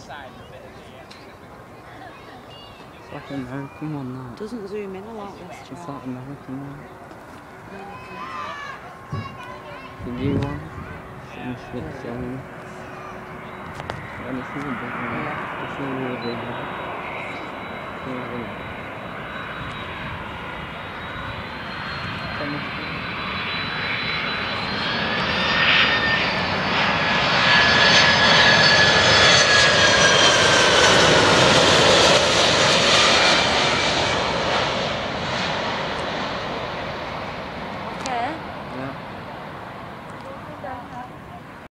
It's like an American one now. Doesn't zoom in a lot, this It's one. like American one. The new one. Some shit selling. And it's in the big one. It's in the big one. Come on.